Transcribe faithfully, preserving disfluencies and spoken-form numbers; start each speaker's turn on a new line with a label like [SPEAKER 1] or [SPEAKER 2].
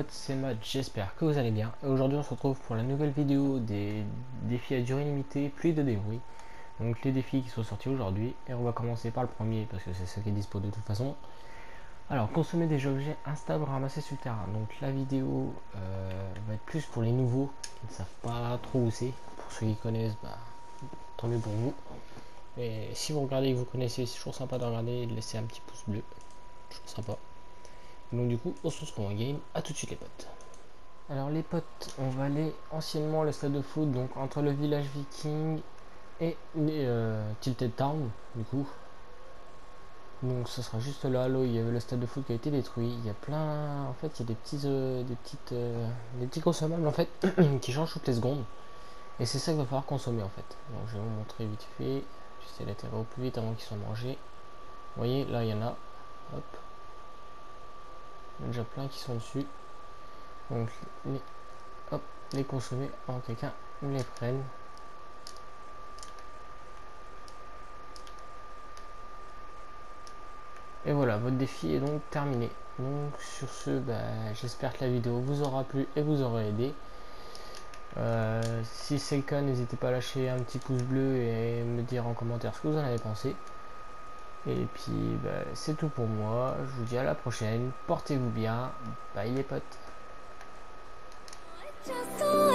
[SPEAKER 1] potes, c'est Matt, j'espère que vous allez bien. Et aujourd'hui on se retrouve pour la nouvelle vidéo des défis à durée limitée, pluie de débris. Donc les défis qui sont sortis aujourd'hui. Et on va commencer par le premier parce que c'est ce qui est dispo de toute façon. Alors consommer des objets instables ramassés sur le terrain. Donc la vidéo euh, va être plus pour les nouveaux qui ne savent pas trop où c'est. Pour ceux qui connaissent, bah, tant mieux pour vous. Et si vous regardez et que vous connaissez, c'est toujours sympa de regarder et de laisser un petit pouce bleu. Toujours sympa. Donc du coup, on se retrouve en game. À tout de suite les potes. Alors les potes, on va aller anciennement le stade de foot, donc entre le village viking et euh, Tilted Town, du coup. Donc ça sera juste là, là où il y avait le stade de foot qui a été détruit. Il y a plein, en fait, il y a des petits, euh, des petites, euh, des petits consommables en fait qui changent toutes les secondes. Et c'est ça qu'il va falloir consommer en fait. Donc je vais vous montrer vite fait. J'essaie d'atterrir au plus vite avant qu'ils soient mangés. Vous voyez, là il y en a. Hop. Il y en a déjà plein qui sont dessus. Donc les, hop, les consommer avant que quelqu'un les prenne. Et voilà, votre défi est donc terminé. Donc sur ce, bah, j'espère que la vidéo vous aura plu et vous aura aidé. Euh, si c'est le cas, n'hésitez pas à lâcher un petit pouce bleu et me dire en commentaire ce que vous en avez pensé. Et puis bah, c'est tout pour moi. Je vous dis à la prochaine. Portez-vous bien. Bye les potes.